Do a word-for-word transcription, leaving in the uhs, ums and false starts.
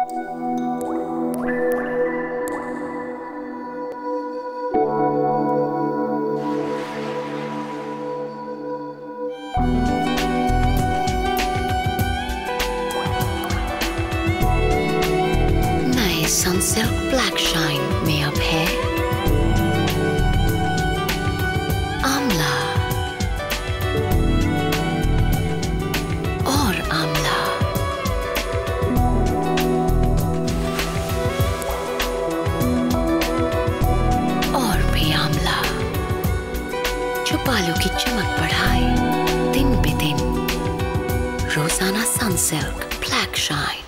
नए Sunsilk black shine में अब है आंवला और आंवला। और भी आंवला जो बालों की चमक बढ़ाए दिन पे दिन। रोजाना सनसिल्क ब्लैक शाइन।